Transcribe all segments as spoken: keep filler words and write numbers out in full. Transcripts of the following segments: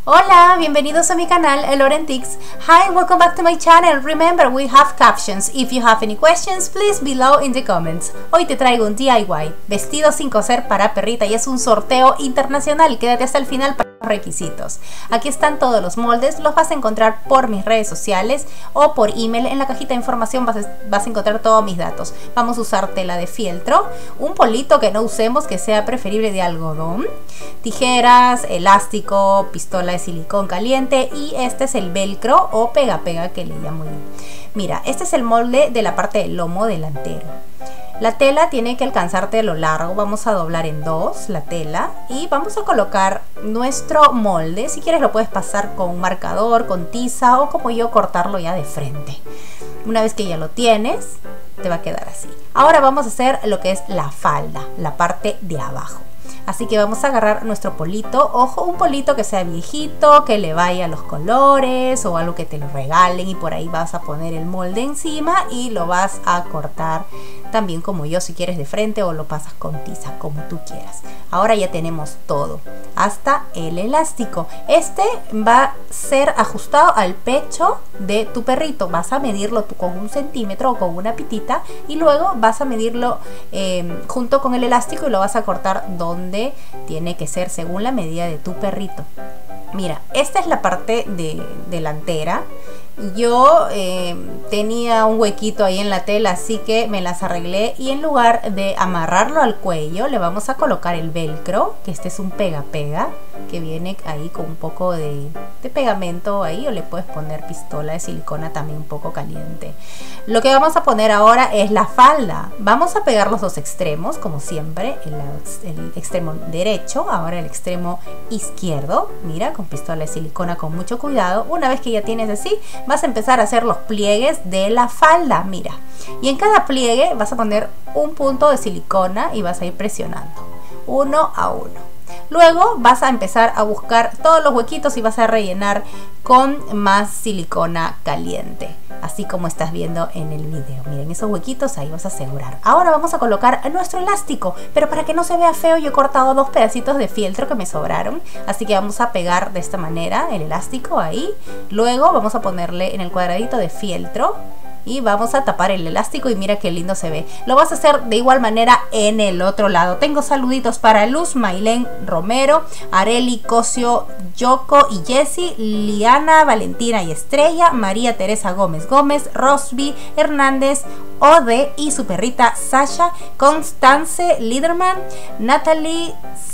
Hola, bienvenidos a mi canal, Lorentix. Hi, welcome back to my channel. Remember, we have captions. If you have any questions, please below in the comments. Hoy te traigo un D I Y, vestido sin coser para perrita, y es un sorteo internacional. Quédate hasta el final para los requisitos. Aquí están todos los moldes, los vas a encontrar por mis redes sociales o por email. En la cajita de información vas a, vas a encontrar todos mis datos. Vamos a usar tela de fieltro, un polito que no usemos, que sea preferible de algodón, tijeras, elástico, pistola de silicón caliente, y este es el velcro o pega pega que le llamo yo. Mira, este es el molde de la parte del lomo delantero. La tela tiene que alcanzarte lo largo. Vamos a doblar en dos la tela y vamos a colocar nuestro molde. Si quieres lo puedes pasar con un marcador, con tiza, o como yo, cortarlo ya de frente. Una vez que ya lo tienes, te va a quedar así. Ahora vamos a hacer lo que es la falda, la parte de abajo. Así que vamos a agarrar nuestro polito. Ojo, un polito que sea viejito, que le vaya a los colores o algo que te lo regalen, y por ahí vas a poner el molde encima y lo vas a cortar también como yo, si quieres de frente, o lo pasas con tiza, como tú quieras. Ahora ya tenemos todo, hasta el elástico. Este va a ser ajustado al pecho de tu perrito. Vas a medirlo tú con un centímetro o con una pitita, y luego vas a medirlo eh, junto con el elástico, y lo vas a cortar donde tiene que ser según la medida de tu perrito. Mira, esta es la parte de, delantera. Yo eh, tenía un huequito ahí en la tela, así que me las arreglé, y en lugar de amarrarlo al cuello le vamos a colocar el velcro, que este es un pega pega que viene ahí con un poco de, de pegamento ahí, o le puedes poner pistola de silicona también un poco caliente. Lo que vamos a poner ahora es la falda. Vamos a pegar los dos extremos como siempre, el, el extremo derecho, ahora el extremo izquierdo. Mira, con pistola de silicona con mucho cuidado. Una vez que ya tienes así, vas a empezar a hacer los pliegues de la falda. Mira, y en cada pliegue vas a poner un punto de silicona y vas a ir presionando uno a uno. Luego vas a empezar a buscar todos los huequitos y vas a rellenar con más silicona caliente, así como estás viendo en el video. Miren esos huequitos, ahí vas a asegurar. Ahora vamos a colocar nuestro elástico, pero para que no se vea feo yo he cortado dos pedacitos de fieltro que me sobraron, así que vamos a pegar de esta manera el elástico ahí. Luego vamos a ponerle en el cuadradito de fieltro y vamos a tapar el elástico, y mira qué lindo se ve. Lo vas a hacer de igual manera en el otro lado. Tengo saluditos para Luz, Mailén Romero, Areli, Cosio, Yoko y Jessie, Liana, Valentina y Estrella, María Teresa Gómez Gómez, Rosby Hernández, Ode y su perrita Sasha, Constance Liderman, Natalie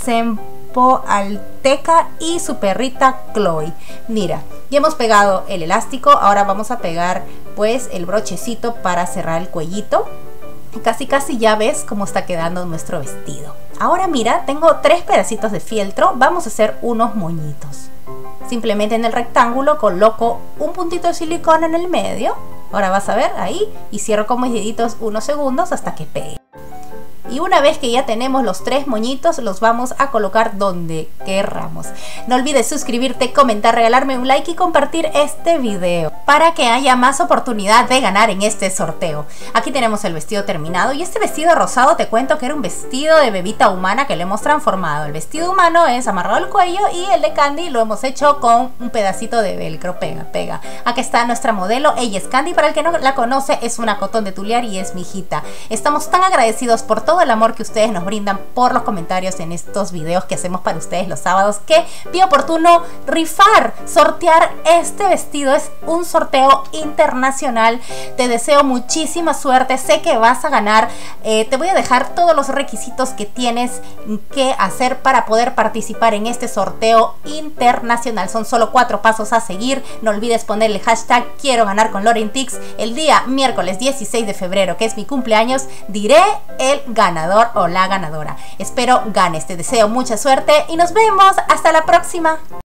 Sempo Alteca y su perrita Chloe. Mira, ya hemos pegado el elástico. Ahora vamos a pegar pues el brochecito para cerrar el cuellito. Casi casi ya ves cómo está quedando nuestro vestido. Ahora mira, tengo tres pedacitos de fieltro. Vamos a hacer unos moñitos. Simplemente en el rectángulo coloco un puntito de silicona en el medio. Ahora vas a ver ahí, y cierro con mis deditos unos segundos hasta que pegue. Y una vez que ya tenemos los tres moñitos, los vamos a colocar donde querramos. No olvides suscribirte, comentar, regalarme un like y compartir este video para que haya más oportunidad de ganar en este sorteo. Aquí tenemos el vestido terminado, y este vestido rosado te cuento que era un vestido de bebita humana que lo hemos transformado. El vestido humano es amarrado al cuello, y el de Candy lo hemos hecho con un pedacito de velcro pega pega. Aquí está nuestra modelo, ella es Candy. Para el que no la conoce, es una cotón de Tulear y es mi hijita. Estamos tan agradecidos por todo el amor que ustedes nos brindan por los comentarios en estos videos que hacemos para ustedes los sábados, que vi oportuno rifar, sortear este vestido. Es un sorteo internacional. Te deseo muchísima suerte, sé que vas a ganar. Eh, te voy a dejar todos los requisitos que tienes que hacer para poder participar en este sorteo internacional. Son solo cuatro pasos a seguir. No olvides ponerle hashtag quiero ganar con Lorentix. El día miércoles dieciséis de febrero, que es mi cumpleaños, diré el ganador o la ganadora. Espero ganes, te deseo mucha suerte y nos vemos hasta la próxima.